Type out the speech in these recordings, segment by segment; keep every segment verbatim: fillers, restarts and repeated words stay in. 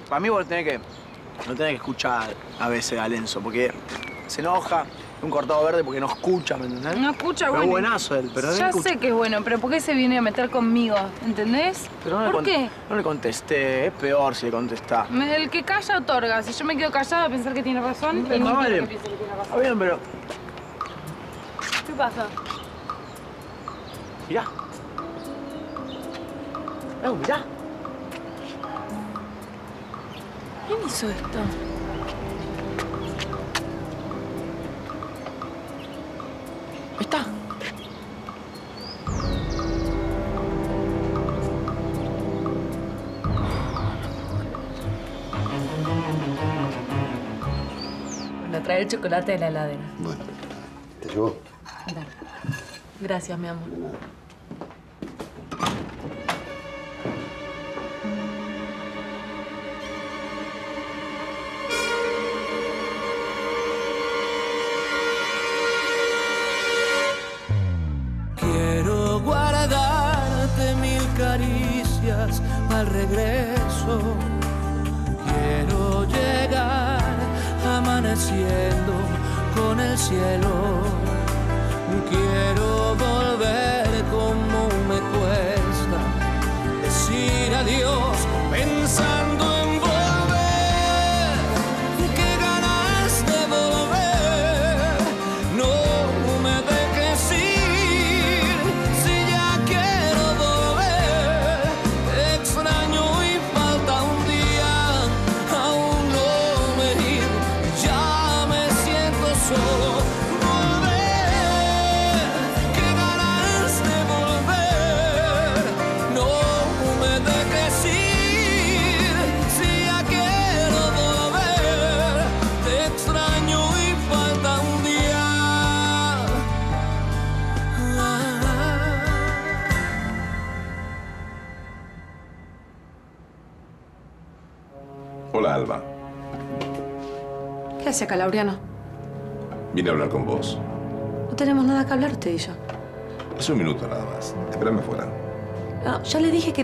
para mí vos tenés que, no tenés que escuchar a veces a Lenzo, porque se enoja, un cortado verde porque no escucha, ¿me entendés? No escucha, pero bueno. es buenazo él, pero Ya no escucha. sé que es bueno, pero ¿por qué se viene a meter conmigo? ¿Entendés? Pero no ¿Por le qué? No le contesté, es peor si le contestás. Me- El que calla otorga. Si yo me quedo callada a pensar que tiene razón, No, él no vale. quiere que piense que tiene razón. Está bien, pero... ¿Qué pasa? Mirá. No, mirá. ¿Quién hizo esto? Ahí está. Bueno, trae el chocolate de la heladera. Bueno, ¿te llevó? Dale. Gracias, mi amor. Quiero guardarte mil caricias al regreso. Quiero llegar amaneciendo con el cielo. Quiero volver como me cuesta decir adiós pensando en volver. Qué ganas de volver. No me dejes ir si ya quiero volver. Te extraño y falta un día. Aún no me he ido, ya me siento solo. Hola, Alba. ¿Qué hace acá, Laureano? Vine a hablar con vos. No tenemos nada que hablar usted y yo. Hace un minuto nada más. Espérame afuera. No, ya le dije que...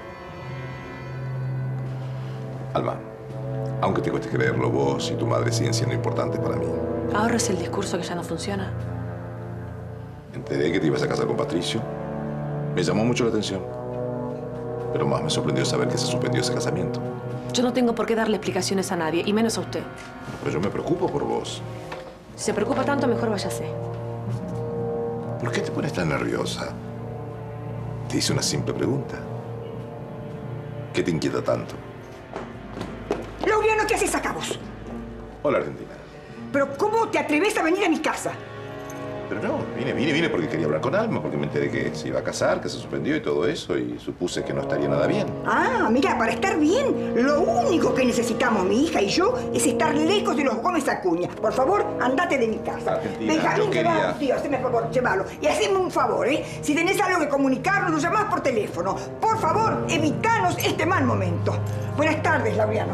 Alba, aunque te cueste creerlo, vos y tu madre siguen siendo importantes para mí. Ahora es el discurso que ya no funciona. Me enteré que te ibas a casar con Patricio. Me llamó mucho la atención. Pero más me sorprendió saber que se suspendió ese casamiento. Yo no tengo por qué darle explicaciones a nadie, y menos a usted. Pero yo me preocupo por vos. Si se preocupa tanto, mejor váyase. ¿Por qué te pones tan nerviosa? Te hice una simple pregunta. ¿Qué te inquieta tanto? Laureano, ¿qué haces acá vos? Hola, Argentina. ¿Pero cómo te atreves a venir a mi casa? Pero no, vine, vine, vine porque quería hablar con Alma, porque me enteré que se iba a casar, que se suspendió y todo eso, y supuse que no estaría nada bien. Ah, mira, para estar bien, lo único que necesitamos mi hija y yo es estar lejos de los Gómez Acuña. Por favor, andate de mi casa. Argentina, Benjamín, yo quería... llévalo, tío, hazme el favor, llévalo. Y haceme un favor, ¿eh? Si tenés algo que comunicarnos, nos llamás por teléfono. Por favor, evitanos este mal momento. Buenas tardes, Laureana.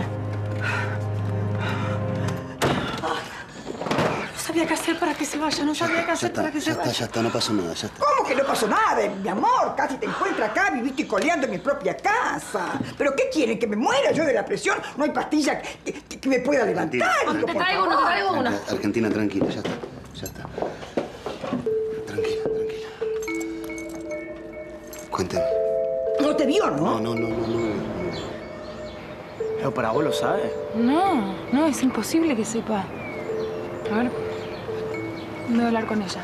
No sabía qué hacer para que se vaya, no sabía qué hacer está, para que se ya está, vaya. ya está, no pasó nada, ya está. ¿Cómo que no pasó nada, mi amor? Casi te encuentro acá, viviste coleando en mi propia casa. ¿Pero qué quieren? ¿Que me muera yo de la presión? No hay pastilla que, que- que me pueda levantar. Te hijo, por traigo favor. una, te traigo una. Tranquila, Argentina, tranquila, ya está, ya está. Tranquila, tranquila. Cuénteme. No te vio, ¿no? No, no, no, no, no. Pero para vos lo sabes. No, no, es imposible que sepa. A ver. Voy a hablar con ella.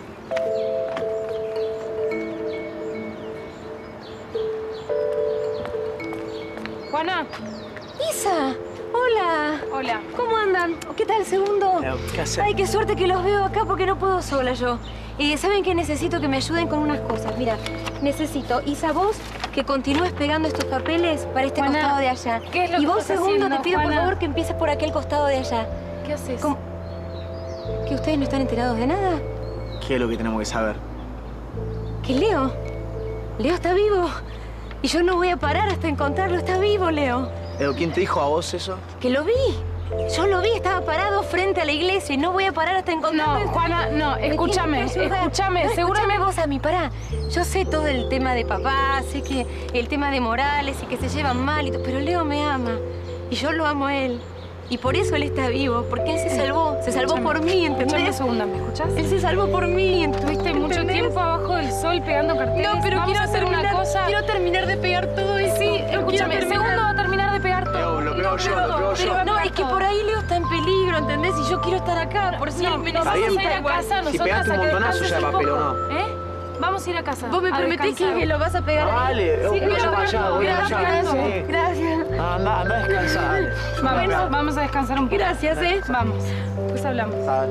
Juana. Isa, hola. Hola. ¿Cómo andan? ¿Qué tal, segundo? Eh, ¿Qué haces? Ay, qué suerte que los veo acá porque no puedo sola yo. Eh, ¿Saben que necesito que me ayuden con unas cosas? Mira, necesito, Isa, vos que continúes pegando estos papeles para este Juana, costado de allá. ¿qué es lo y que vos, estás segundo, haciendo, te pido Juana? por favor que empieces por aquel costado de allá. ¿Qué haces? ¿Cómo? ¿Que ustedes no están enterados de nada? ¿Qué es lo que tenemos que saber? Que Leo. Leo está vivo. Y yo no voy a parar hasta encontrarlo. Está vivo, Leo. Edo, ¿quién te dijo a vos eso? Que lo vi. Yo lo vi, estaba parado frente a la iglesia y no voy a parar hasta encontrarlo. No, Juana, no, Me escúchame, tienes que ayudar. escúchame, No, seguramente... escúchame vos a mí, pará. Yo sé todo el tema de papá, sé que el tema de Morales y que se llevan mal y todo, pero Leo me ama. Y yo lo amo a él. Y por eso él está vivo, porque él se salvó. Se salvó por mí, ¿entendés? Escuchame un segundo, ¿me escuchás? Él se salvó por mí. Estuviste mucho tiempo abajo del sol pegando carteles. No, pero Vamos quiero a hacer terminar, una cosa. quiero terminar de pegar todo eso. Sí, escúchame, el terminar. segundo va a terminar de pegar todo. Lo pego yo, pero- lo pego yo. pero No, es que por ahí Leo está en peligro, ¿entendés? Y yo quiero estar acá, por si No, él me no, vamos necesita a ir a igual. casa, Si nosotras pegaste un a que montonazo descanses ya de un papel, ¿o poco, no? ¿Eh? Vamos a ir a casa. Vos me a prometés que, descansar. que lo vas a pegar. Dale, Sí, voy claro, yo para allá, voy para allá. Gracias, Sí. gracias. Anda, anda a descansar, dale. Vamos, vamos a descansar un poco. Gracias, ¿eh? Vamos, pues hablamos. Dale.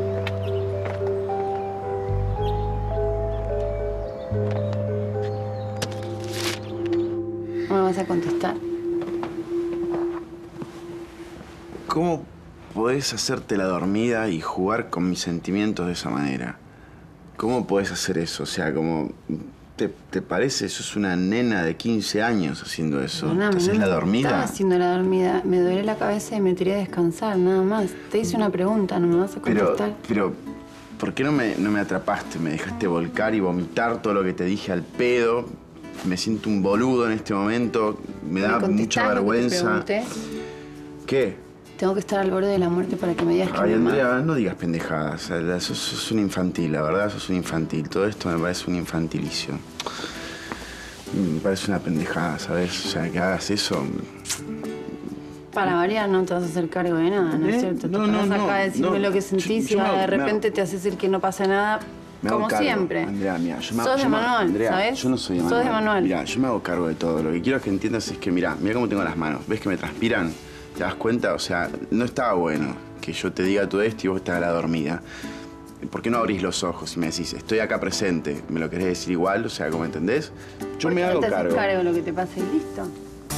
No me vas a contestar. ¿Cómo podés hacerte la dormida y jugar con mis sentimientos de esa manera? ¿Cómo podés hacer eso? O sea, como... ¿Te, te parece? Sos una nena de quince años haciendo eso. No, ¿Te haces no, la no dormida? Estaba haciendo la dormida. Me duele la cabeza y me tiré a descansar, nada más. Te hice una pregunta, no me vas a Pero, contestar. pero, ¿por qué no me, no me atrapaste? Me dejaste volcar y vomitar todo lo que te dije al pedo. Me siento un boludo en este momento. Me da ¿Me mucha contestás lo que te vergüenza. pregunté? ¿Qué? Tengo que estar al borde de la muerte para que me digas que Ay, me amas. Andrea, no digas pendejadas. O sea, la- sos, sos un infantil, la verdad, sos un infantil. Todo esto me parece un infantilicio. Me parece una pendejada, ¿sabes? O sea, que hagas eso... Para variar, no te vas a hacer cargo de nada, ¿no es ¿Eh? cierto? No, te no, vas acá no, a decirme no. lo que sentís Yo- yo y me hago- de me hago- repente te haces el que no pasa nada, Me hago como cargo, siempre. Andrea, mira, yo me, Sos de yo me- manual, Andrea, ¿sabes? Yo no soy de Sos manual. de manual. Mira, yo me hago cargo de todo. Lo que quiero que entiendas es que, mira, mira cómo tengo las manos. ¿Ves que me transpiran? ¿Te das cuenta? O sea, no estaba bueno que yo te diga todo esto y vos estás a la dormida. ¿Por qué no abrís los ojos y me decís, estoy acá presente? ¿Me lo querés decir igual? O sea, ¿cómo entendés? Yo ¿Por me qué no hago te haces cargo. cargo de lo que te pasa y listo?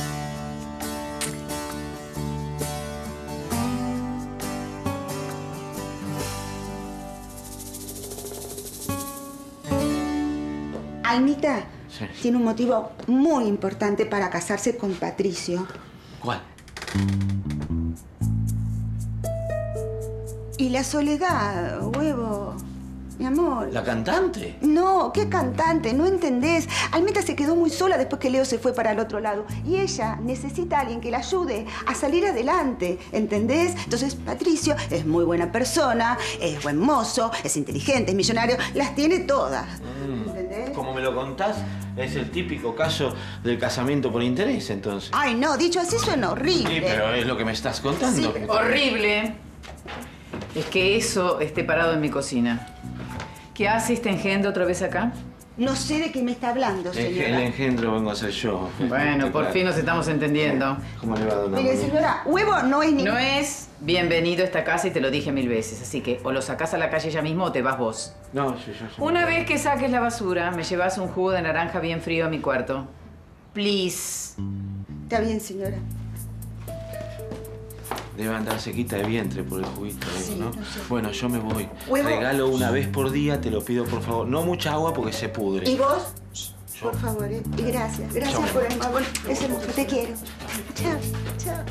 Almita Sí. tiene un motivo muy importante para casarse con Patricio. ¿Cuál? Y la soledad, huevo, mi amor. ¿La cantante? No, qué cantante, no entendés. Almita se quedó muy sola después que Leo se fue para el otro lado. Y ella necesita a alguien que la ayude a salir adelante, ¿entendés? Entonces, Patricio es muy buena persona, es buen mozo, es inteligente, es millonario, las tiene todas. ¿Entendés? Como me lo contás, es el típico caso del casamiento por interés, entonces. Ay, no, dicho así suena horrible. Sí, pero es lo que me estás contando. Sí. Horrible es que eso esté parado en mi cocina. ¿Qué hace este engendro otra vez acá? No sé de qué me está hablando, El, señora. el engendro vengo a ser yo. Bueno, por fin nos estamos entendiendo. ¿Cómo le va a dar una Mire, mano? señora, huevo no es ni... No es bienvenido a esta casa y te lo dije mil veces. Así que o lo sacás a la calle ya mismo o te vas vos. No, yo, yo, yo. Una vez que saques la basura, me llevas un jugo de naranja bien frío a mi cuarto. Please. Está bien, señora. Debe andar sequita de vientre por el juguito, Sí, ¿no? no sé. Bueno, yo me voy. Huevo. Regalo una vez por día, te lo pido por favor. No mucha agua porque se pudre. ¿Y vos? Por favor, ¿eh? Y gracias. Gracias Chao. por el amor. Es hermoso. Te quiero. Chao, chao.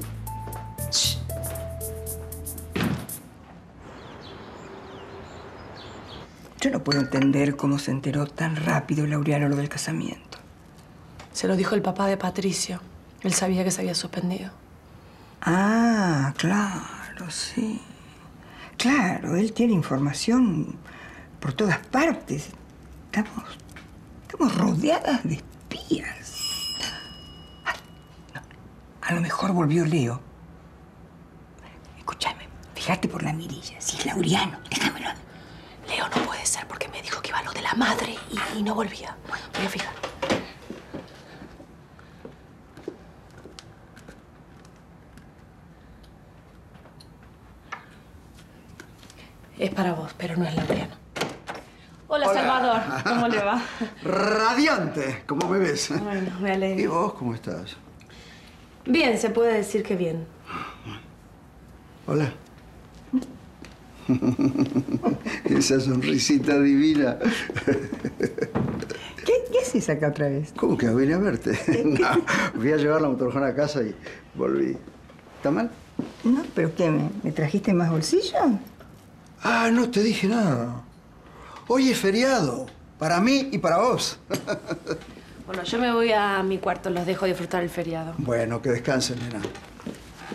Yo no puedo entender cómo se enteró tan rápido Laureano lo del casamiento. Se lo dijo el papá de Patricio. Él sabía que se había suspendido. Ah, claro, sí. Claro, él tiene información por todas partes. Estamos, estamos rodeadas de espías. Ay, no. A lo mejor volvió Leo. Escúchame, fíjate por la mirilla. Si es Laureano, déjamelo. Leo no puede ser porque me dijo que iba a lo de la madre y, y no volvía. Voy a fijar. Es para vos, pero no es Laureano. Hola, Hola. Salvador. ¿Cómo le va? Radiante, ¿cómo me ves? Bueno, me alegro. ¿Y vos cómo estás? Bien, se puede decir que bien. Hola. Esa sonrisita divina. ¿Qué, qué haces acá otra vez? ¿Cómo que vine a verte? No, fui a llevar la motorjona a casa y volví. ¿Está mal? No, pero ¿qué? ¿Me, me trajiste más bolsillo? Ah, no te dije nada. Hoy es feriado. Para mí y para vos. Bueno, yo me voy a mi cuarto. Los dejo disfrutar el feriado. Bueno, que descansen, nena.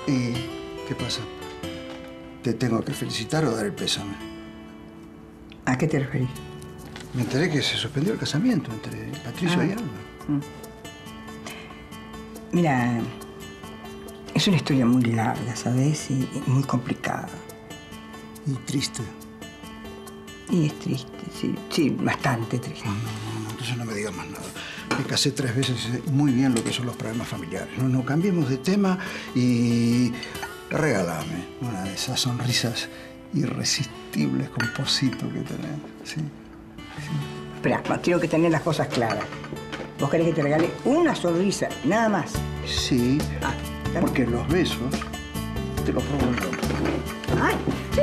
¿Y qué pasa? ¿Te tengo que felicitar o dar el pésame? ¿A qué te referís? Me enteré que se suspendió el casamiento entre Patricio Ah. y Alma. Mm. Mira, es una historia muy larga, ¿sabes? Y, y muy complicada. Y triste. Y es triste, sí, sí, bastante triste. No, no, no, entonces no me digas más nada. Me casé tres veces y sé muy bien lo que son los problemas familiares. No, no, cambiemos de tema y regálame una de esas sonrisas irresistibles con Posito que tenés. ¿Sí? Espera, quiero que tener las cosas claras. ¿Vos querés que te regale una sonrisa, nada más? Sí, Ah, porque los besos te los robo yo. ¡Ay!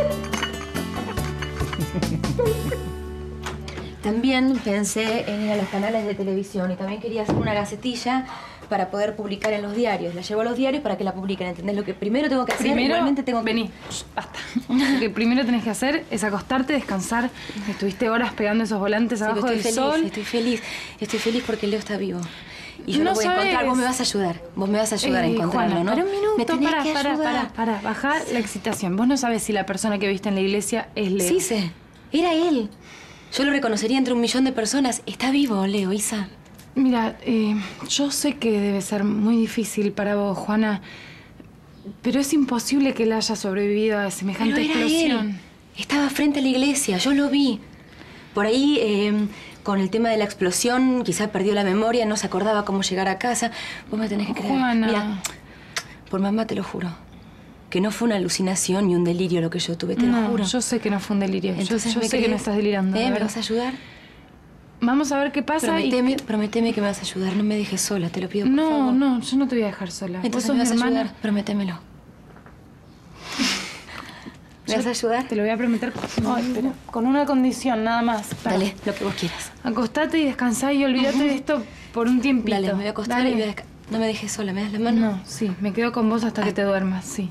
También pensé en ir a los canales de televisión y también quería hacer una gacetilla para poder publicar en los diarios. La llevo a los diarios para que la publiquen, ¿entendés? Lo que primero tengo que hacer, Primero, igualmente tengo que... Vení, basta. Lo que primero tenés que hacer es acostarte, descansar. Estuviste horas pegando esos volantes Sí, abajo estoy del feliz, sol. Estoy feliz, estoy feliz porque Leo está vivo. Y yo No lo voy a sabes. encontrar. Vos me vas a ayudar. Vos me vas a ayudar a Eh, encontrarlo, Juana, ¿no? Pero un minuto, me tenés para, que para, ayudar. para, para, baja la excitación. Vos no sabés si la persona que viste en la iglesia es Leo. Sí sé, era él. Yo lo reconocería entre un millón de personas. Está vivo, Leo, Isa. Mira, eh, yo sé que debe ser muy difícil para vos, Juana, pero es imposible que él haya sobrevivido a semejante Pero era explosión. él. Estaba frente a la iglesia, yo lo vi. Por ahí, eh, con el tema de la explosión, quizá perdió la memoria, no se acordaba cómo llegar a casa. Vos me tenés que creer. Juana. Mira, por mamá te lo juro. Que no fue una alucinación ni un delirio lo que yo tuve, te no, lo juro. yo sé que no fue un delirio. Yo- Entonces, yo ¿me sé que crees? no estás delirando. ¿Eh? de ¿Me verdad. vas a ayudar? Vamos a ver qué pasa Prometeme, y... prometeme que me vas a ayudar. No me dejes sola, te lo pido por No, favor. no, yo no te voy a dejar sola. Vos Entonces sos me mi vas a hermana. ayudar. Prométemelo. ¿Me Yo vas a ayudar? Te lo voy a prometer. Ay, pero con una condición, nada más. Para. Dale, lo que vos quieras. Acostate y descansá y olvídate de esto por un tiempito. Dale, me voy a acostar Dale. y voy a desca- No me dejes sola, ¿me das la mano? No, sí, me quedo con vos hasta que te duermas, sí.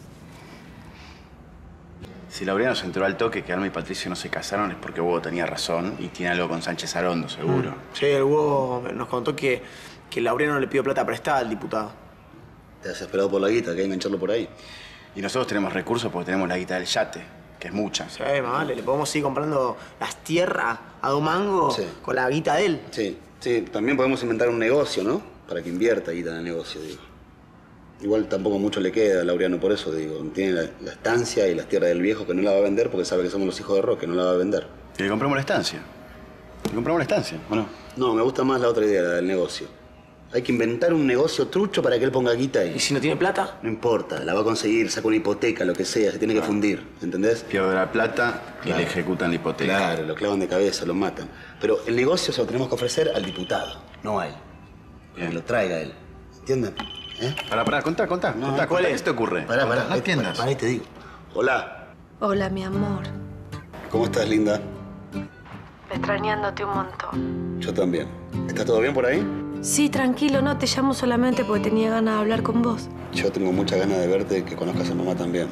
Si Laureano se enteró al toque que Alma y Patricio no se casaron es porque Hugo tenía razón y tiene algo con Sánchez Arondo, seguro. Sí, el Hugo nos contó que, que Laureano le pidió plata prestada al diputado. Te has esperado por la guita, que hay que engancharlo por ahí. Y nosotros tenemos recursos porque tenemos la guita del yate, que es mucha. Sí, más vale, le podemos ir comprando las tierras a Domango Sí. con la guita de él. Sí, sí. También podemos inventar un negocio, ¿no? Para que invierta guita en el negocio, digo. Igual tampoco mucho le queda a Laureano por eso, digo. Tiene la, la estancia y las tierras del viejo que no la va a vender porque sabe que somos los hijos de Roque, no la va a vender. Y le compramos la estancia. Le compramos la estancia, ¿o no? No, me gusta más la otra idea, la del negocio. Hay que inventar un negocio trucho para que él ponga guita ahí. ¿Y si no tiene plata? No importa, la va a conseguir, saca una hipoteca, lo que sea, se tiene que fundir, ¿entendés? Pierde la plata y Claro. le ejecutan la hipoteca. Claro, lo clavan de cabeza, lo matan. Pero el negocio se lo tenemos que ofrecer al diputado, no a él. Que lo traiga él. ¿Entienden? ¿Eh? Pará, pará, contá, contá, No, contá, ¿cuál contá, es? ¿qué se te ocurre? Pará, Contá, pará, no ahí- entiendas. pará, ahí te digo. Hola, Hola, mi amor. ¿cómo estás, linda? Extrañándote un montón. Yo también. ¿Está todo bien por ahí? Sí, tranquilo, no, te llamo solamente porque tenía ganas de hablar con vos. Yo tengo muchas ganas de verte y que conozcas a mamá también.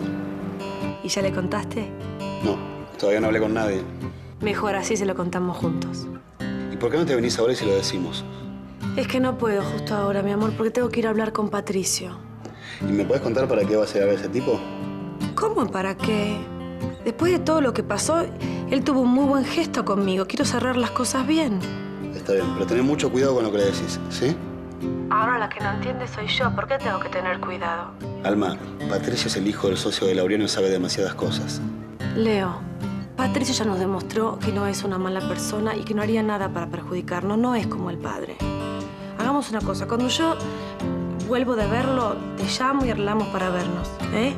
¿Y ya le contaste? No, todavía no hablé con nadie. Mejor así se lo contamos juntos. ¿Y por qué no te venís ahora y si lo decimos? Es que no puedo justo ahora, mi amor, porque tengo que ir a hablar con Patricio. ¿Y me puedes contar para qué vas a ir a ver a ese tipo? ¿Cómo? ¿Para qué? Después de todo lo que pasó, él tuvo un muy buen gesto conmigo. Quiero cerrar las cosas bien. Está bien, pero ten mucho cuidado con lo que le decís, ¿sí? Ahora la que no entiende soy yo. ¿Por qué tengo que tener cuidado? Alma, Patricio es el hijo del socio de Laureano y sabe demasiadas cosas. Leo, Patricio ya nos demostró que no es una mala persona y que no haría nada para perjudicarnos. No es como el padre. Hagamos una cosa. Cuando yo vuelvo de verlo, te llamo y arreglamos para vernos, ¿eh?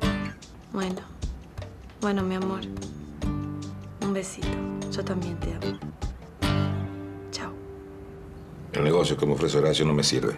Bueno. Bueno, mi amor. Un besito. Yo también te amo. Chao. El negocio que me ofrece Horacio no me sirve.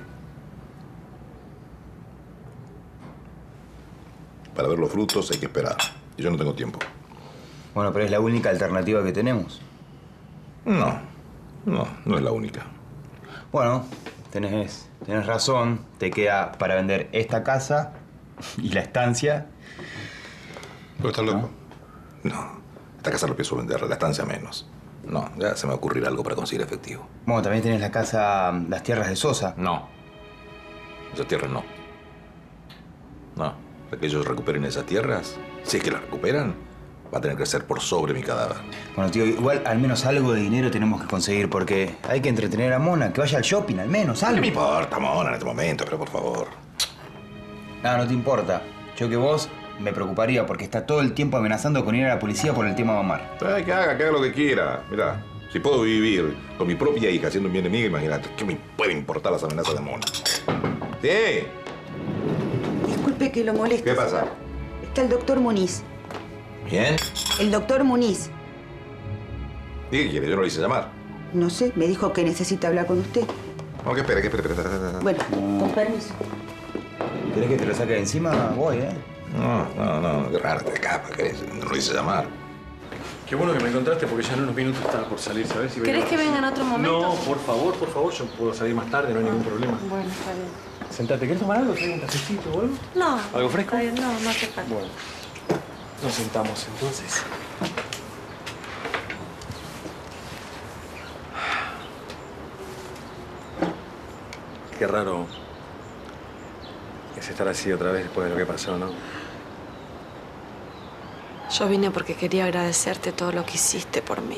Para ver los frutos hay que esperar. Y yo no tengo tiempo. Bueno, pero es la única alternativa que tenemos. No, no, no es la única. Bueno, tenés, tenés razón. Te queda para vender esta casa y la estancia. ¿Pero estás loco? No. Esta casa lo pienso vender, la estancia menos. No, ya se me va a ocurrir algo para conseguir efectivo. Bueno, también tenés la casa, las tierras de Sosa. No. Esas tierras no. No. para que ellos recuperen esas tierras, si es que las recuperan, va a tener que ser por sobre mi cadáver. Bueno, tío, igual al menos algo de dinero tenemos que conseguir porque hay que entretener a Mona, que vaya al shopping, al menos, algo. No me importa, Mona, en este momento, pero por favor. No, no te importa. Yo que vos me preocuparía porque está todo el tiempo amenazando con ir a la policía por el tema Omar. Ay, que haga, que haga lo que quiera. Mirá, si puedo vivir con mi propia hija siendo mi enemiga, imagínate, ¿qué me puede importar las amenazas de Mona? ¿Sí? Disculpe que lo moleste. ¿Qué pasa? Está el doctor Muniz. ¿Bien? El doctor Muniz. ¿Y qué quiere? Yo no lo hice llamar. No sé, me dijo que necesita hablar con usted. No, que espere, que espere, espere, espere, espere. Bueno, con permiso. ¿Querés que te lo saque de encima? Voy, ¿eh? No, no, no, qué raro, te escapa, ¿querés? No lo hice llamar. Qué bueno que me encontraste porque ya en unos minutos estaba por salir, ¿sabes? Si ¿Querés que venga en otro momento? No, por favor, por favor, yo puedo salir más tarde, no hay ningún problema. Bueno, está bien. Sentate, ¿querés tomar algo? ¿Traes un cafecito o algo? No. ¿Algo fresco? Está bien, no, no hace falta. Bueno, nos sentamos entonces. Qué raro es estar así otra vez después de lo que pasó, ¿no? Yo vine porque quería agradecerte todo lo que hiciste por mí.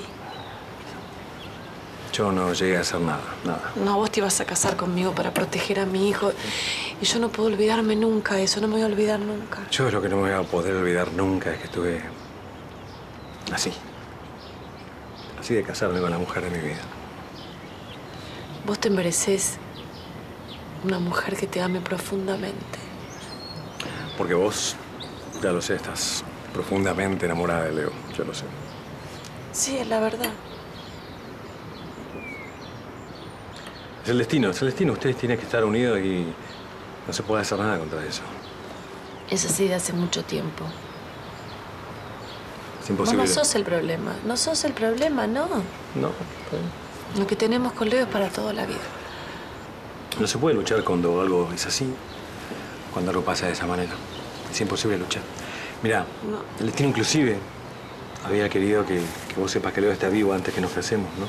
Yo no llegué a hacer nada, nada. No, vos te ibas a casar conmigo para proteger a mi hijo. Y yo no puedo olvidarme nunca de eso, no me voy a olvidar nunca. Yo lo que no me voy a poder olvidar nunca es que estuve así. Así de casarme con la mujer de mi vida. Vos te mereces una mujer que te ame profundamente. Porque vos, ya lo sé, estás profundamente enamorada de Leo. Yo lo sé. Sí, es la verdad. Es el destino, es el destino. Ustedes tienen que estar unidos y no se puede hacer nada contra eso. Es así de hace mucho tiempo. Es imposible. Vos no sos el problema. No sos el problema, no. No, está bien. Lo que tenemos con Leo es para toda la vida. No se puede luchar cuando algo es así, cuando algo pasa de esa manera. Es imposible luchar. Mirá, No. el destino inclusive había querido que, que vos sepas que Leo está vivo antes que nos casemos, ¿no?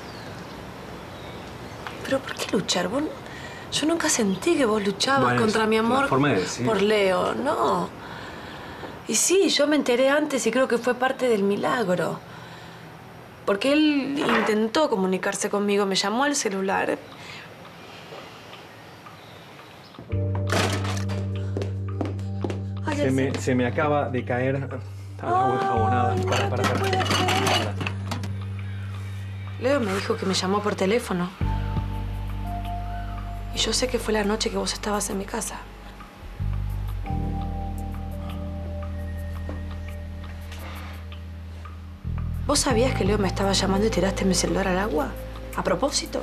¿Pero por qué luchar? Vos, yo nunca sentí que vos luchabas Bueno, contra es mi una amor forma de decir. por Leo, no. Y sí, yo me enteré antes y creo que fue parte del milagro. Porque él intentó comunicarse conmigo, me llamó al celular. Ay, Se el me, se me acaba de caer al agua enjabonada. Para, para, para. Leo me dijo que me llamó por teléfono. Y yo sé que fue la noche que vos estabas en mi casa. ¿Vos sabías que Leo me estaba llamando y tiraste mi celular al agua? ¿A propósito?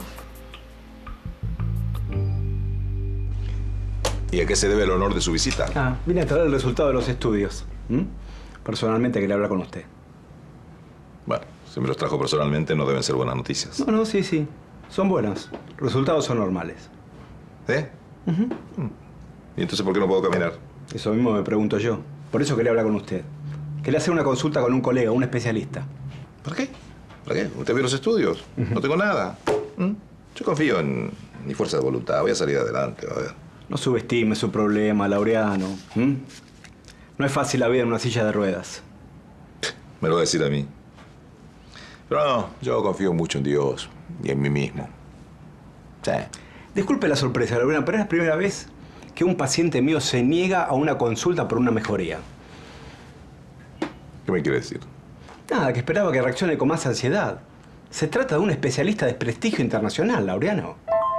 ¿Y a qué se debe el honor de su visita? Ah, vine a traer el resultado de los estudios. ¿Mm? Personalmente quería hablar con usted. Bueno, si me los trajo personalmente no deben ser buenas noticias. No, no, sí, sí. Son buenas. Los resultados son normales. ¿Eh? ¿Y entonces por qué no puedo caminar? Eso mismo me pregunto yo. Por eso quería hablar con usted. Quería hacer una consulta con un colega, un especialista. ¿Para qué? ¿Para qué? ¿Usted vio los estudios? No tengo nada. ¿Mm? Yo confío en mi fuerza de voluntad. Voy a salir adelante, a ver. No subestime su problema, Laureano. ¿Mm? No es fácil la vida en una silla de ruedas. Me lo va a decir a mí. Pero no, yo confío mucho en Dios y en mí mismo. Sí. Disculpe la sorpresa, Laureano, pero es la primera vez que un paciente mío se niega a una consulta por una mejoría. ¿Qué me quiere decir? Nada, que esperaba que reaccione con más ansiedad. Se trata de un especialista de prestigio internacional, Laureano.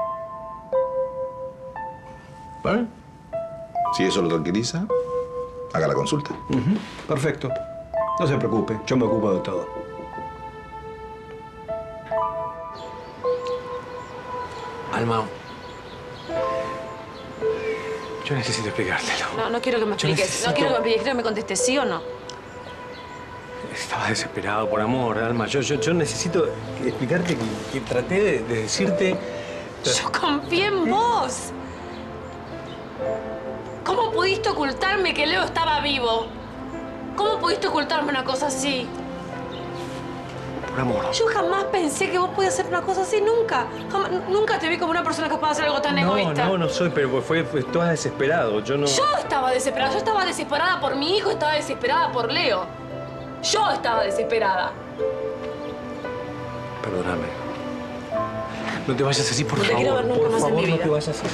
¿Vale? Si eso lo tranquiliza, haga la consulta. Uh-huh. Perfecto. No se preocupe, yo me ocupo de todo. Alma, yo necesito explicártelo. No, no quiero que me Yo expliques. necesito- No quiero que me expliques, quiero que me contestes sí o no. Estaba desesperado por amor, Alma. Yo, yo, yo necesito explicarte que, que traté de, de decirte... Yo confié en vos. ¿Cómo pudiste ocultarme que Leo estaba vivo? ¿Cómo pudiste ocultarme una cosa así? por amor. Yo jamás pensé que vos podías hacer una cosa así, nunca. Jamás, nunca te vi como una persona capaz de hacer algo tan No, egoísta. no, no soy, pero fue, fue todo desesperado. Yo no... Yo estaba desesperada. Yo estaba desesperada por mi hijo, estaba desesperada por Leo. Yo estaba desesperada. Perdóname. No te vayas así, por No te favor. quiero ver nunca por más en favor, mi no vida. te vayas así.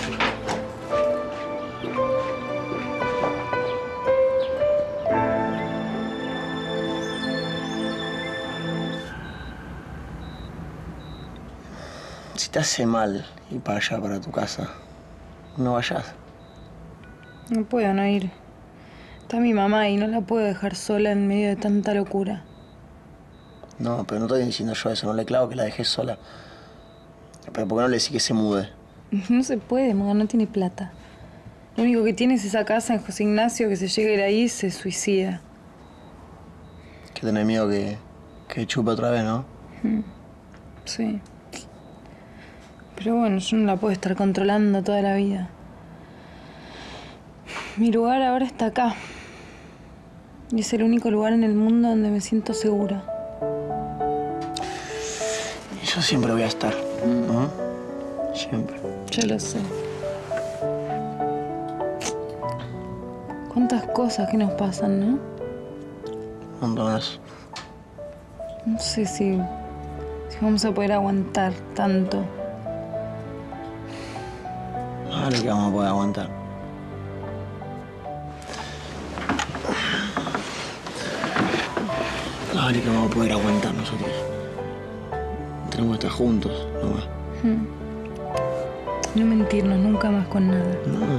Si te hace mal ir para allá, para tu casa, no vayas. No puedo no ir. Está mi mamá y no la puedo dejar sola en medio de tanta locura. No, pero no estoy diciendo yo eso, no le clavo que la dejes sola. Pero ¿por qué no le decís que se mude? No se puede, mamá, no tiene plata. Lo único que tiene es esa casa en José Ignacio, que se llega a ir ahí y se suicida. Que tenés miedo que, que chupe otra vez, ¿no? Mm. Sí. Pero bueno, yo no la puedo estar controlando toda la vida. Mi lugar ahora está acá. Y es el único lugar en el mundo donde me siento segura. Y yo siempre voy a estar, ¿no? Siempre. Yo lo sé. Cuántas cosas que nos pasan, ¿no? Montonas. No sé si, si vamos a poder aguantar tanto. Ahora que vamos a poder aguantar. Ahora que vamos a poder aguantar nosotros. Tenemos que estar juntos, nomás. Hmm. No mentirnos nunca más con nada.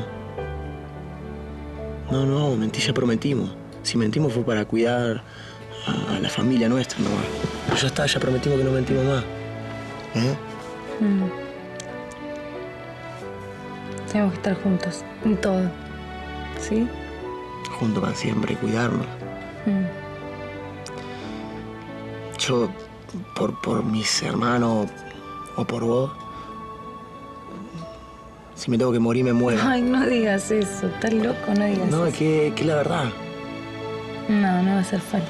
No. No, no, mentir ya prometimos. Si mentimos fue para cuidar a, a la familia nuestra nomás. Pero ya está, ya prometimos que no mentimos más. ¿Eh? Hmm. Tenemos que estar juntos, en todo. ¿Sí? Juntos para siempre, cuidarnos. Hmm. Yo, por, por mis hermanos o por vos, si me tengo que morir, me muero. Ay, no digas eso. Estás loco, no digas No, eso. es que, que es la verdad. No, no va a hacer falta.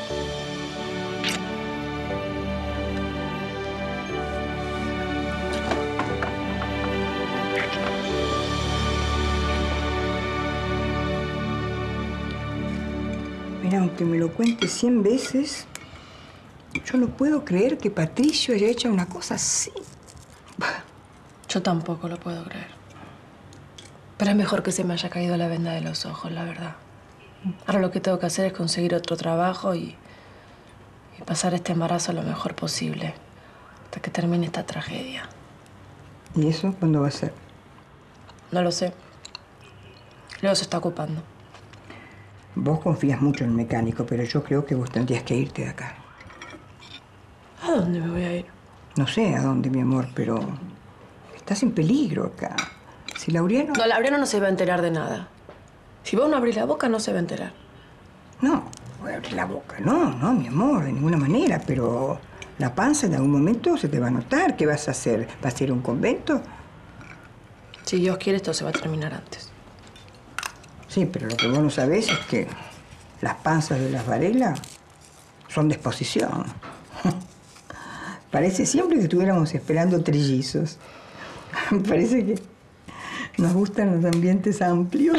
Mira, aunque me lo cuente cien veces, yo no puedo creer que Patricio haya hecho una cosa así. Yo tampoco lo puedo creer. Pero es mejor que se me haya caído la venda de los ojos, la verdad. Ahora lo que tengo que hacer es conseguir otro trabajo y, y pasar este embarazo lo mejor posible. Hasta que termine esta tragedia. ¿Y eso cuándo va a ser? No lo sé. Leo se está ocupando. Vos confías mucho en el mecánico, pero yo creo que vos tendrías que irte de acá. ¿A dónde me voy a ir? No sé a dónde, mi amor, pero estás en peligro acá. Si Laureano... No, Laureano no se va a enterar de nada. Si vos no abrís la boca, no se va a enterar. No, voy a abrir la boca. No, no, mi amor, de ninguna manera. Pero la panza en algún momento se te va a notar. ¿Qué vas a hacer? ¿Vas a ir a un convento? Si Dios quiere, esto se va a terminar antes. Sí, pero lo que vos no sabés es que las panzas de las Varela son de exposición. Parece siempre que estuviéramos esperando trillizos. Parece que nos gustan los ambientes amplios.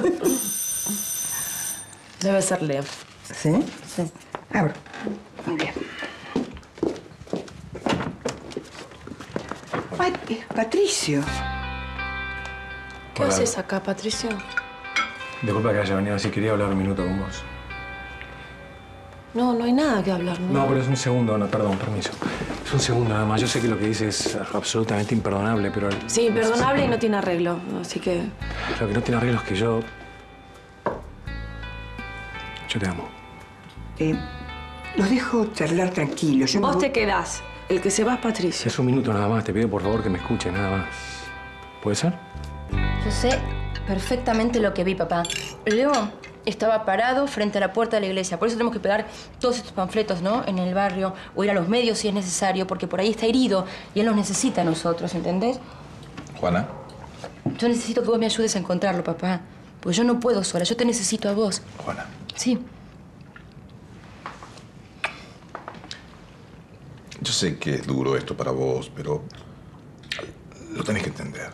Debe ser Leo. ¿Sí? Sí. Abro. Muy bien. Pat Patricio. ¿Qué Hola. haces acá, Patricio? Disculpa que haya venido así, quería hablar un minuto con vos. No, no hay nada que hablar, ¿no? No, pero es un segundo, no, perdón, permiso. Es un segundo nada más. Yo sé que lo que dices es absolutamente imperdonable, pero... Sí, imperdonable y no tiene arreglo, así que... Lo que no tiene arreglo es que yo... Yo te amo. Eh, los dejo charlar tranquilos. Yo me Vos voy- te quedás. El que se va es Patricio. Es un minuto nada más. Te pido por favor que me escuches, nada más. ¿Puede ser? Yo sé perfectamente lo que vi, papá. Leo estaba parado frente a la puerta de la iglesia. Por eso tenemos que pegar todos estos panfletos, ¿no? En el barrio. O ir a los medios si es necesario, porque por ahí está herido y él nos necesita a nosotros, ¿entendés? Juana, Yo necesito que vos me ayudes a encontrarlo, papá. Porque yo no puedo sola. Yo te necesito a vos. Juana. Sí. Yo sé que es duro esto para vos, pero lo tenés que entender.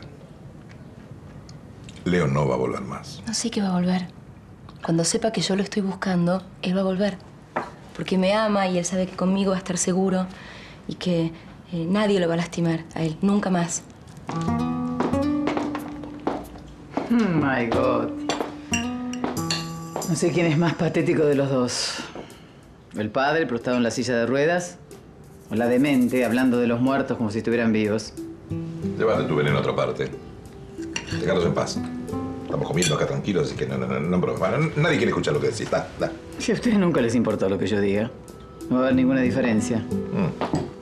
Leo no va a volver más. No sé que va a volver. Cuando sepa que yo lo estoy buscando, él va a volver. Porque me ama y él sabe que conmigo va a estar seguro y que eh, nadie lo va a lastimar a él, nunca más. Oh my God. No sé quién es más patético de los dos. El padre, prostrado en la silla de ruedas, o la demente, hablando de los muertos como si estuvieran vivos. Llévate tu veneno a otra parte. Déjanos en paz. Estamos comiendo acá tranquilos, así que no, no, no, no, no, nadie quiere escuchar lo que decís. Da, da. Si a ustedes nunca les importa lo que yo diga, no va a haber ninguna diferencia. Mm.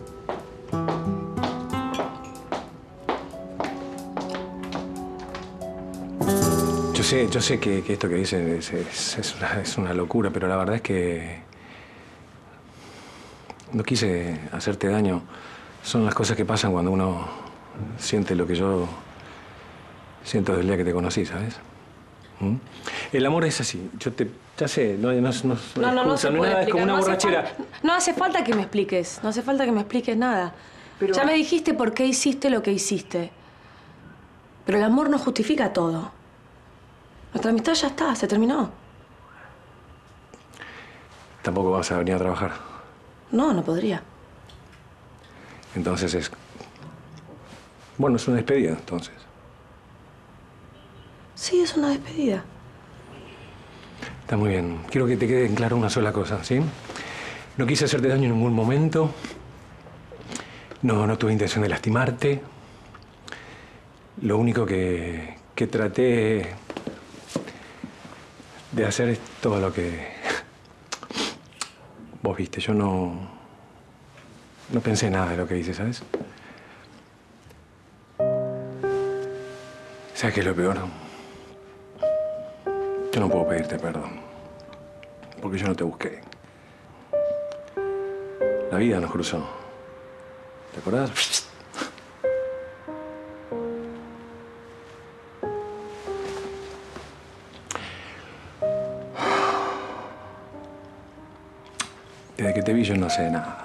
Yo sé, yo sé que, que esto que dicen es, es, es, una, es una locura, pero la verdad es que no quise hacerte daño. Son las cosas que pasan cuando uno siente lo que yo siento desde el día que te conocí, ¿sabes? ¿Mm? El amor es así. Yo te... Ya sé, no, no, no, no, No, no, no se no puede nada, es como explicar. una No hace borrachera. falta- No hace falta que me expliques. No hace falta que me expliques nada. Ya me dijiste por qué hiciste lo que hiciste. Pero el amor no justifica todo. Nuestra amistad ya está, se terminó. Tampoco vas a venir a trabajar. No, no podría. Entonces es... Bueno, es una despedida, entonces. Sí, es una despedida. Está muy bien. Quiero que te quede en claro una sola cosa, ¿sí? No quise hacerte daño en ningún momento. No, no tuve intención de lastimarte. Lo único que, que traté de hacer es todo lo que... Vos viste, yo no... No pensé nada de lo que hice, ¿sabes? ¿Sabes qué es lo peor? Yo no puedo pedirte perdón. Porque yo no te busqué. La vida nos cruzó. ¿Te acordás? Desde que te vi yo no sé nada.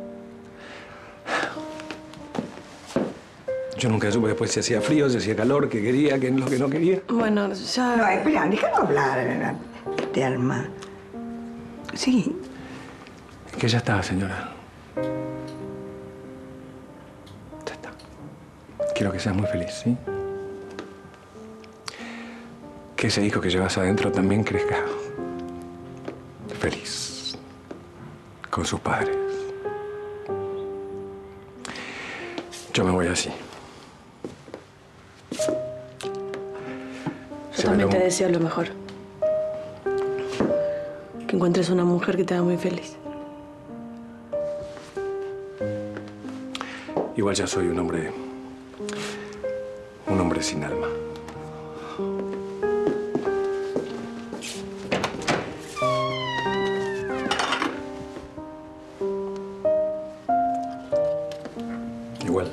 Yo nunca supe después si hacía frío, si hacía calor, qué quería, qué es lo que no quería. Bueno, ya... No, espera, déjame hablar, Telma. Sí. Que ya está, señora. Ya está. Quiero que seas muy feliz, ¿sí? Que ese hijo que llevas adentro también crezca feliz. Con sus padres. Yo me voy así. Yo también te deseo lo mejor. Que encuentres una mujer que te haga muy feliz. Igual ya soy un hombre... Un hombre sin alma. Igual.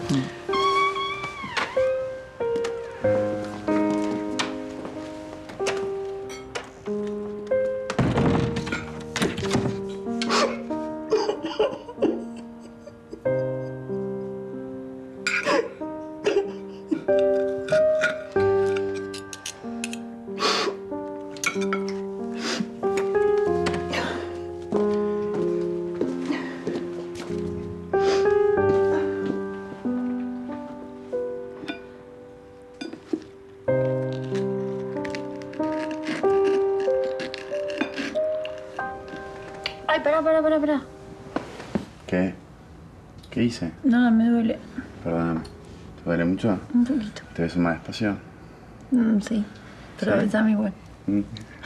Ay, pará, pará, pará, pará. ¿Qué? ¿Qué hice? Nada, me duele. Perdóname. ¿Te duele mucho? Un poquito. ¿Te ves más despacio? Mm, sí, pero ¿Sí? besame igual. Mm.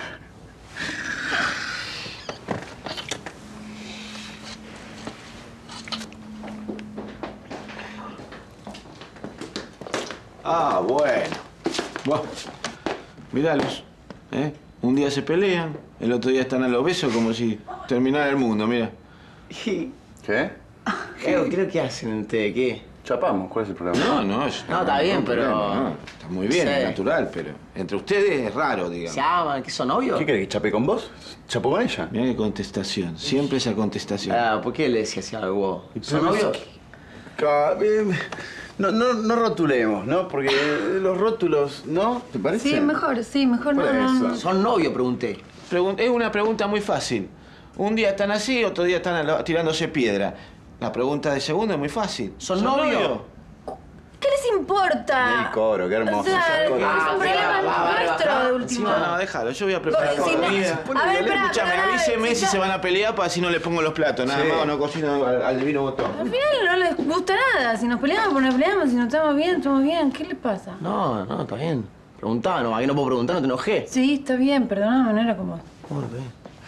Ah, bueno. Buah. Míralos. ¿Eh? Un día se pelean, el otro día están a los besos como si terminara el mundo, mira. ¿Qué? ¿Qué? ¿Qué hacen ustedes? ¿Qué? Chapamos, ¿cuál es el problema? No, no, es- No, está bien, pero- problema, no. Está muy bien, Sí. es natural, pero entre ustedes es raro, digamos. ¿Se aman? ¿Que son novios? ¿Qué querés, que chape con vos? ¿Chapó con ella? Mirá qué contestación, siempre esa contestación. Ah, ¿por qué le decías algo? ¿Son Pero novios? Ca- eh, No, no, no rotulemos, ¿no? Porque los rótulos, ¿no? ¿Te parece? Sí, mejor, sí, mejor no. Por no, eso. no. ¿Son novios? Pregunté. Pregun- es una pregunta muy fácil. Un día están así, otro día están al- tirándose piedra. La pregunta de segundo es muy fácil. ¿Son novios? ¿Qué les importa? El coro, qué hermoso. O sea, el coro. es un problema nuestro de último. No, no, déjalo, yo voy a preparar Si la no- comida. a ver, pará, Escuchame, pará, avíseme si si ya- se van a pelear para así no le pongo los platos. Nada Sí. más, no cocino al, al divino botón. Al final no les gusta nada. Si nos peleamos, pues nos peleamos. Si no estamos bien, estamos bien. ¿Qué les pasa? No, no, está bien. Preguntaba nomás, que no puedo preguntar, no te enojé. Sí, está bien, perdóname, no era como... ¿Cómo lo ves?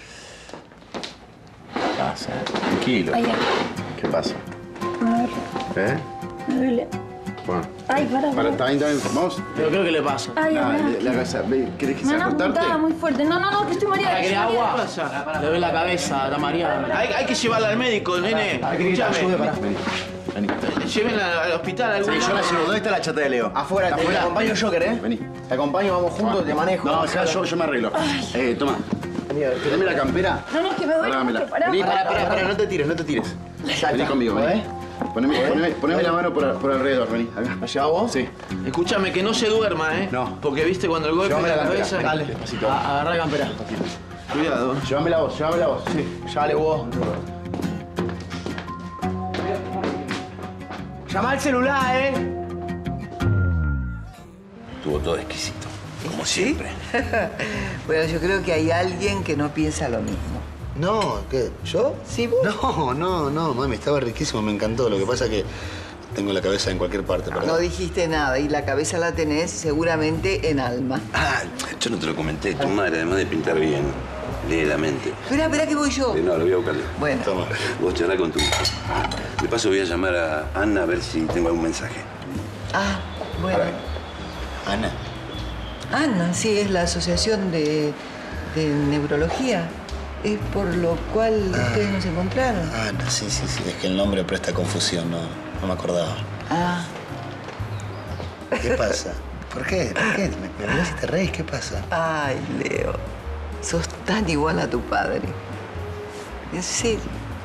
¿Qué pasa? Tranquilo. Ay, ya. ¿Qué pasa? A ver, ¿Eh? me duele. Bueno. Ay, para, Para, para. está bien, está bien. ¿Vamos? Pero creo que le pasa. Ay, Ah, ay, la casa. ve, ¿Querés que Me sea han acostarte? apuntado muy fuerte. No, no, no, que estoy mareada. ¿Querés estoy agua? mareada. Le doy la cabeza, está mareada. Hay, hay que llevarla al médico, nene. Escuchame. Vení, vení. Llévenla al hospital algún Sí, yo la llevo. ¿Dónde está la chata de Leo? Afuera, te Afuera. acompaño yo, ¿querés? Vení. Te acompaño, vamos juntos, te manejo. No, o sea, yo, yo me arreglo. Eh, toma. Dame la campera. No, no, es que me duele Dámela. mucho. Pará, Vení, pará, pará, pará, pará, no te tires, no te tires. Vení conmigo, vení. Poneme, poneme, poneme la mano por, por alrededor, vení. Acá. ¿Me llevas vos? Sí. Escúchame, que no se duerma, ¿eh? No. Porque viste cuando el golpe Llévame en la la campera. cabeza... Dale, despacito. A- Agarrá la campera. Cuidado. Llévame la voz, llévame la voz. Sí. Llévale vos. Llama al celular, ¿eh? Estuvo todo exquisito, como siempre. Bueno, yo creo que hay alguien que no piensa lo mismo. No, ¿qué? ¿Yo? Sí, vos. No, no, no, mami, estaba riquísimo, me encantó. Lo que pasa es que tengo la cabeza en cualquier parte, perdón. No dijiste nada y la cabeza la tenés seguramente en alma. Ah, yo no te lo comenté. Tu madre, además de pintar bien, lee la mente. Espera, espera que voy yo. Eh, no, lo voy a buscar yo. Bueno. Toma, vos charlá con tu hija. De paso voy a llamar a Ana a ver si tengo algún mensaje. Ah, bueno. Ana. Ana, sí, es la asociación de, de neurología. Es por lo cual Ah. ustedes nos encontraron. Ana, sí, sí, sí. Es que el nombre presta confusión, no, no me acordaba. Ah, ¿Qué pasa? ¿Por qué? ¿Por qué? ¿Me, me mirás y te reís? ¿Qué pasa? ay, Leo. Sos tan igual a tu padre. En serio.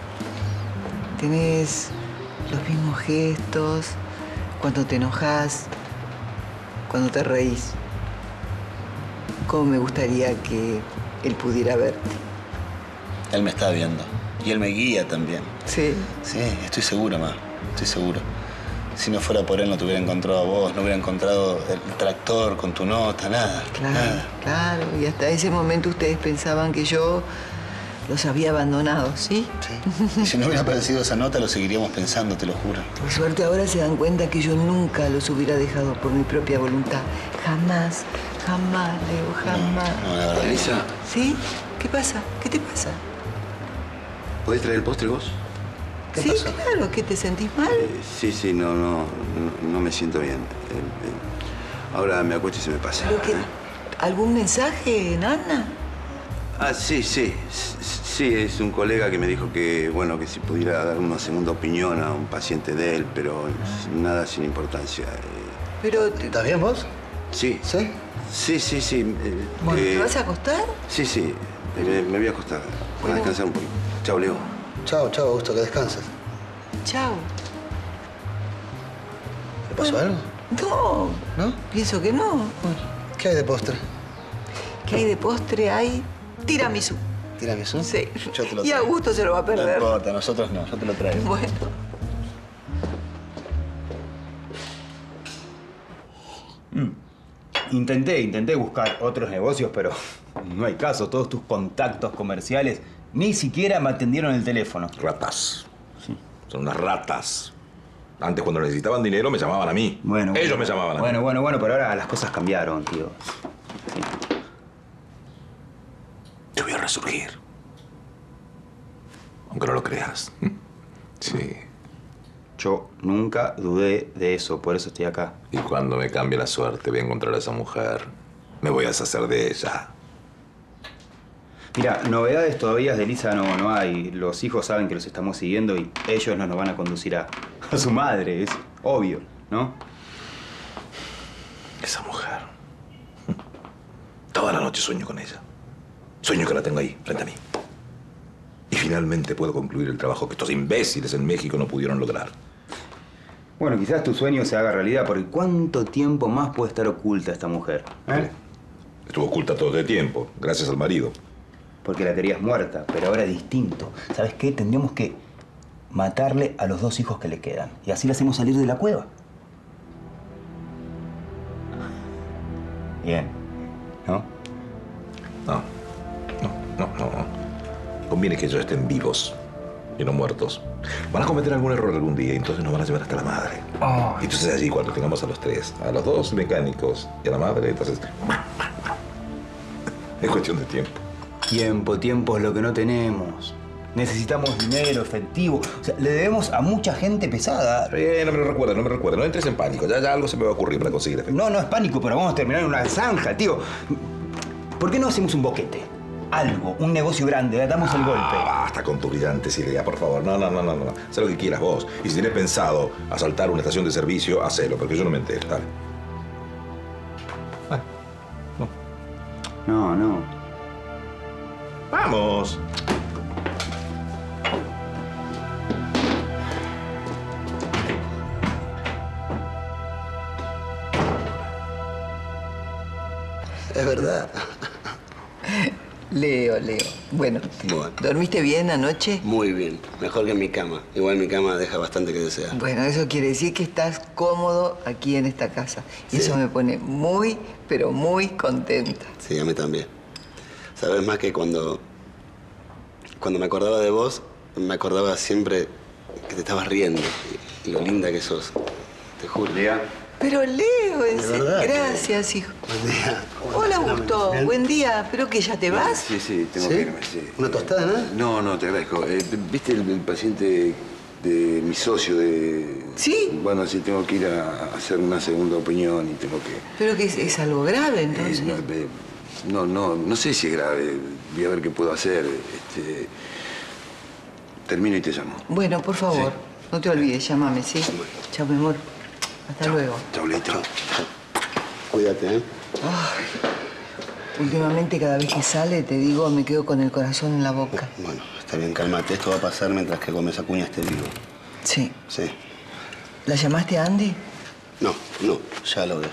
Tenés los mismos gestos cuando te enojas, cuando te reís. Cómo me gustaría que él pudiera verte. Él me está viendo. Y él me guía también. Sí. Sí, estoy seguro, ma. Estoy seguro. Si no fuera por él, no te hubiera encontrado a vos, no hubiera encontrado el tractor con tu nota, nada. Claro, Nada. claro. Y hasta ese momento ustedes pensaban que yo los había abandonado, ¿sí? Sí. Y si no hubiera aparecido esa nota, lo seguiríamos pensando, te lo juro. Por suerte ahora se dan cuenta que yo nunca los hubiera dejado por mi propia voluntad. Jamás, jamás, Leo, jamás. No, la verdad. Elisa, ¿Sí? ¿Qué pasa? ¿Qué te pasa? ¿podés traer el postre vos? Sí, claro, ¿que te sentís mal? Eh, sí, sí, no, no, no, no me siento bien. Eh, eh, ahora me acuesto y se me pasa. ¿Pero que, algún mensaje, Nana? Ah, sí, sí. S- Sí, es un colega que me dijo que, bueno, que si pudiera dar una segunda opinión a un paciente de él, pero nada sin importancia. Eh, Pero, ¿Estás bien vos? Sí. ¿Sí? Sí, sí, sí. eh, bueno, eh, ¿te vas a acostar? Sí, sí. eh, Me, me voy a acostar. Voy a descansar un poquito. Chao, Leo. Chao, chao, Augusto, que descanses. Chao. ¿Te pasó algo? No. ¿No? Pienso que no. ¿Qué hay de postre? ¿Qué hay de postre? Hay tiramisú. ¿Tiramisú? Sí. Yo te lo Y traigo. Augusto se lo va a perder. No importa, nosotros no, yo te lo traigo. Bueno. Intenté, intenté buscar otros negocios, pero no hay caso. Todos tus contactos comerciales ni siquiera me atendieron el teléfono. Ratas. Son unas ratas. Antes, cuando necesitaban dinero, me llamaban a mí. Bueno, Ellos bueno, me llamaban a Bueno, mí. bueno, bueno, pero ahora las cosas cambiaron, tío. Yo voy a resurgir. Aunque no lo creas. Sí. Yo nunca dudé de eso, por eso estoy acá. Y cuando me cambie la suerte, voy a encontrar a esa mujer. Me voy a deshacer de ella. Mira, novedades todavía de Elisa no, no hay. Los hijos saben que los estamos siguiendo y ellos no nos van a conducir a, a su madre. Es Obvio, ¿no? Esa mujer. Toda la noche sueño con ella. Sueño que la tengo ahí, frente a mí. Y finalmente puedo concluir el trabajo que estos imbéciles en México no pudieron lograr. Bueno, quizás tu sueño se haga realidad, porque ¿cuánto tiempo más puede estar oculta esta mujer? ¿Eh? Estuvo oculta todo este tiempo, gracias al marido. Porque la querías muerta, pero ahora es distinto. ¿Sabes qué? Tendríamos que matarle a los dos hijos que le quedan. Y así la hacemos salir de la cueva. Bien. ¿No? No. No, no, no. Conviene que ellos estén vivos y no muertos. Van a cometer algún error algún día y entonces nos van a llevar hasta la madre. Oh. Y entonces allí, cuando tengamos a los tres, a los dos mecánicos y a la madre, entonces... Es cuestión de tiempo. Tiempo, tiempo es lo que no tenemos. Necesitamos dinero, efectivo. O sea, le debemos a mucha gente pesada. Eh, no me lo recuerdes, no me recuerdes. No entres en pánico. Ya, ya algo se me va a ocurrir para conseguir efectivo. No, no es pánico, pero vamos a terminar en una zanja, tío. ¿Por qué no hacemos un boquete? Algo, un negocio grande, le damos ah, el golpe. Basta con tus brillantes ideas, por favor. No, no, no, no, no. Haz lo que quieras vos. Y si tienes pensado asaltar una estación de servicio, hacelo, porque yo no me entero. Dale. Ah, no. No, no. ¡Vamos! Es verdad. Leo, Leo. Bueno, bueno, ¿dormiste bien anoche? Muy bien. Mejor que en mi cama. Igual mi cama deja bastante que desear. Bueno, eso quiere decir que estás cómodo aquí en esta casa. Y sí, eso me pone muy, pero muy contenta. Sí, a mí también. Sabes, más que cuando... Cuando me acordaba de vos, me acordaba siempre que te estabas riendo. Y, y lo linda que sos. Te juro. Lea. Pero Leo, en serio. Gracias, hijo. Buen día. Hola, Augusto. Buen día. ¿Pero que ya te vas? Sí, sí, tengo ¿Sí? que irme, sí. ¿Una tostada, no? No, no, te agradezco. Eh, ¿Viste el, el paciente de mi socio de...? ¿Sí? Bueno, sí, tengo que ir a hacer una segunda opinión y tengo que... ¿Pero que es, es algo grave, entonces? Eh, no, eh, no, no, no sé si es grave. Voy a ver qué puedo hacer. Este, termino y te llamo. Bueno, por favor, sí. No te olvides, llámame, ¿sí? Bueno. Chao, mi amor. Hasta Chau. luego. Chau, Leito. Cuídate, ¿eh? Oh, últimamente, cada vez que sale, te digo, me quedo con el corazón en la boca. Bueno, está bien, cálmate. Esto va a pasar mientras que Gómez Acuña esté vivo. Sí. Sí. ¿La llamaste a Andy? No, no. Ya lo ves.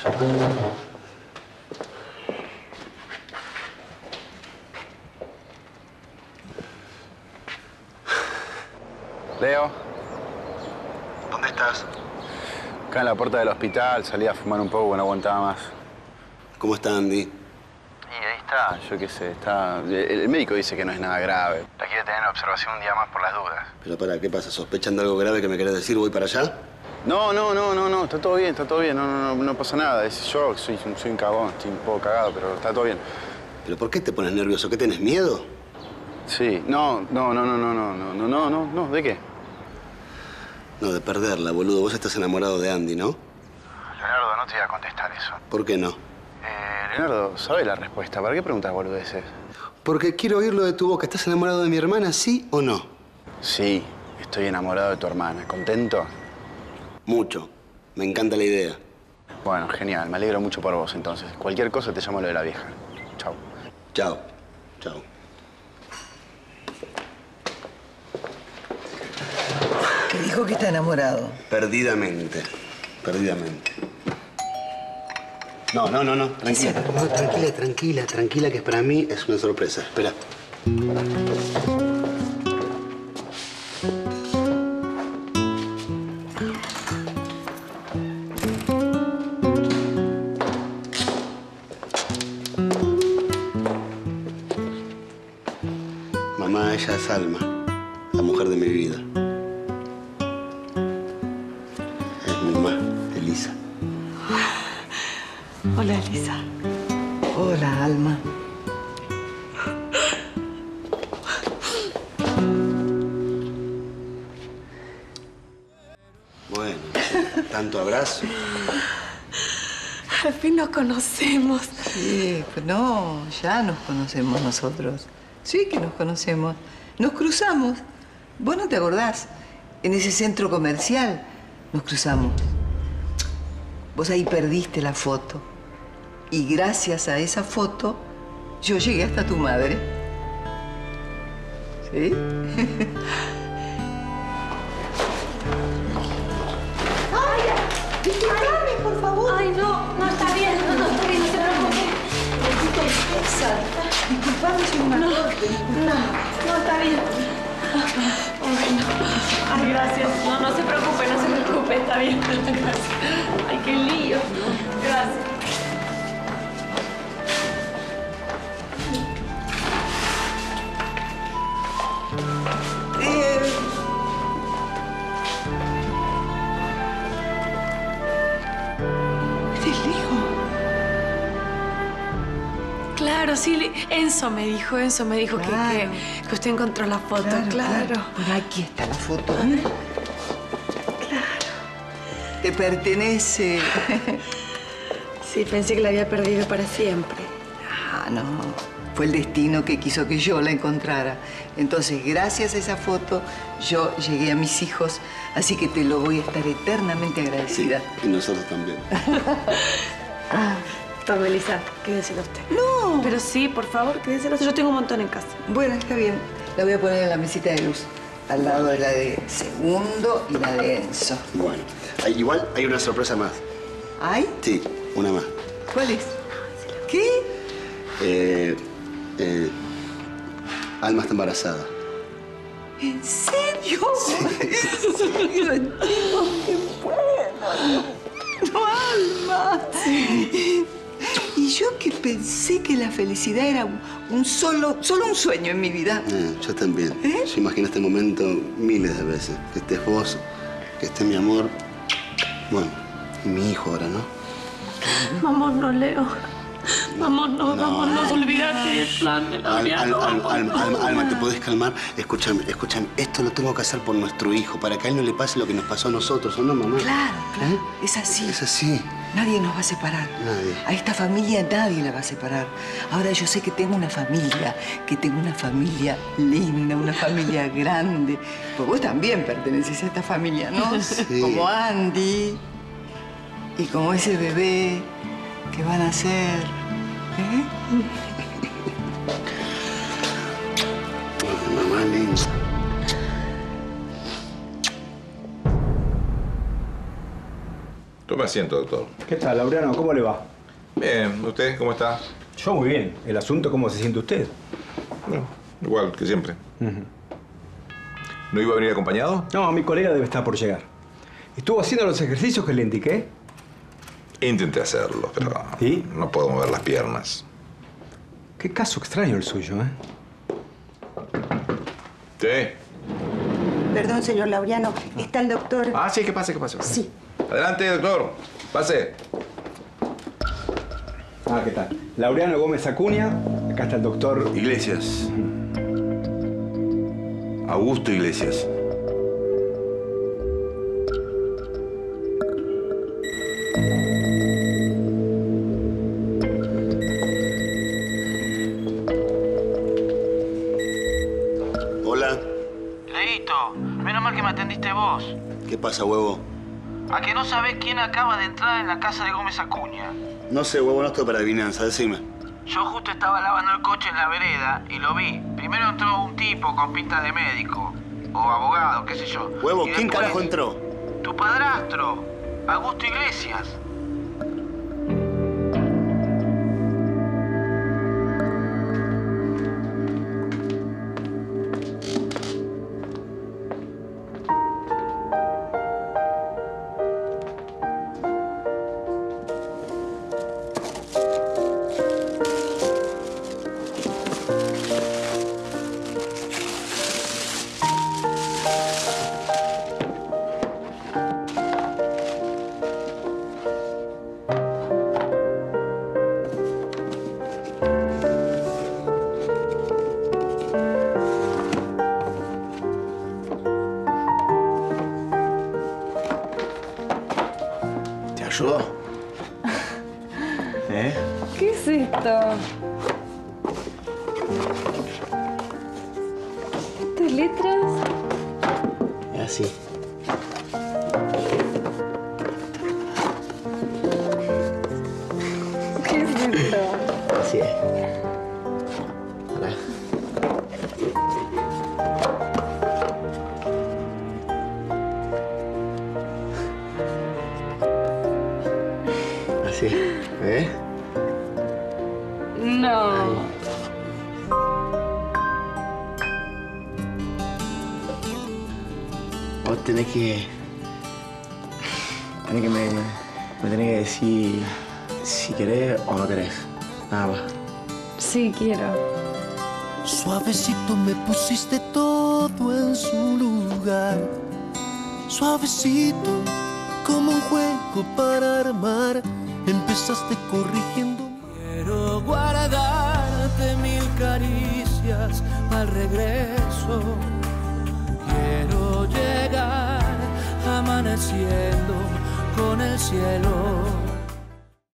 Leo. ¿Dónde estás? Acá en la puerta del hospital, salí a fumar un poco, no aguantaba más. ¿Cómo está Andy? Y ahí está, yo qué sé, está... El, el médico dice que no es nada grave. La quiere tener en observación un día más por las dudas. Pero para, ¿qué pasa? ¿Sospechan de algo grave que me querés decir? ¿Voy para allá? No, no, no, no, no, está todo bien, está todo bien, no, no, no, no pasa nada. Es, yo soy, soy un cagón, estoy un poco cagado, pero está todo bien. ¿Pero por qué te pones nervioso? ¿Qué tenés miedo? Sí, no, no, no, no, no, no, no, no, no, no, no, ¿de qué? No, de perderla, boludo. Vos estás enamorado de Andy, ¿no? Leonardo, no te voy a contestar eso. ¿Por qué no? Eh, Leonardo, ¿sabes la respuesta? ¿Para qué preguntas boludeces? Porque quiero oírlo de tu boca. ¿Estás enamorado de mi hermana, sí o no? Sí, estoy enamorado de tu hermana. ¿Contento? Mucho. Me encanta la idea. Bueno, genial. Me alegro mucho por vos, entonces. Cualquier cosa te llamo lo de la vieja. Chao. Chao. Chao. Que dijo que está enamorado. Perdidamente. Perdidamente. No, no, no, no. Tranquila. No, tranquila, tranquila, tranquila, que para mí es una sorpresa. Espera. Mamá, ella es Alma, la mujer de mi vida. Elisa. Hola, Elisa. Hola, Alma. Bueno, tanto abrazo. Al fin nos conocemos. Sí, pues no, ya nos conocemos nosotros. Sí que nos conocemos. Nos cruzamos. ¿Vos no te acordás? En ese centro comercial nos cruzamos. Vos ahí perdiste la foto. Y gracias a esa foto, yo llegué hasta tu madre. ¿Sí? ¡Ay! Disculpame, por favor. Ay, no, no está bien, no, no está bien, no se preocupe. Necesito esa. Disculpame, soy una No, corte. no, no está bien. Ay, no. Ay, gracias. No, no se preocupe, no se preocupe, está bien. Gracias. Ay, qué lío. Gracias. Eh... ¿Es el hijo? Claro, sí, Enzo me dijo, Enzo me dijo Claro. que, que, que usted encontró la foto, claro. Claro. Bueno, aquí está la foto. ¿Eh? Claro. Te pertenece. Sí, pensé que la había perdido para siempre. Ah, no. Fue el destino que quiso que yo la encontrara. Entonces, gracias a esa foto, yo llegué a mis hijos. Así que te lo voy a estar eternamente agradecida. Y nosotros también. Ah, tome, Elisa, quédeselo usted. No. Pero sí, por favor, quédeselo usted. Yo tengo un montón en casa. Bueno, está bien. La voy a poner en la mesita de luz, al lado de la de Segundo y la de Enzo. Bueno, hay- igual hay una sorpresa más. ¿Hay? Sí, una más. ¿Cuál es? ¿Qué? Eh, eh, Alma está embarazada. ¿En serio? ¿En serio? Dios, qué bueno. No, Alma. Y yo que pensé que la felicidad era un, un solo, solo un sueño en mi vida. Eh, yo también. Yo imagino este momento miles de veces. Que estés vos, que esté mi amor. Bueno, y mi hijo ahora, ¿no? Vámonos, Leo. Vámonos, No. vámonos, olvídate del plan de Al- Laureano. al- al- Alma, Alma, Alma, ¿te podés calmar? Escúchame, escúchame. Esto lo tengo que hacer por nuestro hijo, para que a él no le pase lo que nos pasó a nosotros, ¿o no, mamá? Claro, claro. Es así. Es así. Nadie nos va a separar. Nadie. A esta familia nadie la va a separar. Ahora yo sé que tengo una familia, que tengo una familia linda, una familia grande. Pues vos también perteneces a esta familia, ¿no? Sí. Como Andy y como ese bebé que van a ser. ¿Eh? Mamá linda. Tome asiento, doctor. ¿Qué tal, Laureano? ¿Cómo le va? Bien, ¿usted cómo está? Yo muy bien. ¿El asunto cómo se siente usted? Bueno, igual que siempre. ¿No iba a venir acompañado? No, mi colega debe estar por llegar. ¿Estuvo haciendo los ejercicios que le indiqué? Intenté hacerlo, pero ¿Sí? no puedo mover las piernas. Qué caso extraño el suyo, ¿eh? Sí. Perdón, señor Laureano. ¿Está el doctor? Ah, sí, ¿qué pasa? ¿Qué pasa? Sí. Adelante, doctor. Pase. Ah, ¿qué tal? Laureano Gómez Acuña. Acá está el doctor... Iglesias. Augusto Iglesias. Hola. Leito, menos mal que me atendiste vos. ¿Qué pasa, huevo? ¿A que no sabés quién acaba de entrar en la casa de Gómez Acuña? No sé, huevo, no estoy para adivinanza. Decime. Yo justo estaba lavando el coche en la vereda y lo vi. Primero entró un tipo con pinta de médico o abogado, qué sé yo. Huevo, Y ¿quién después, carajo entró? Tu padrastro, Augusto Iglesias. ¿Te ayudó? ¿Eh? ¿Qué es esto? ¿Estas letras? Es así. encanta. Así es. Pará. Así, ¿ves? No. Ahí. Vos tenés que... Tenés que me, me tenés que decir si querés o no querés. Nada más. Sí, quiero. Suavecito me pusiste todo en su lugar. Suavecito, como un juego para armar. Empezaste corrigiendo. Quiero guardarte mil caricias al regreso. Quiero llegar amaneciendo con el cielo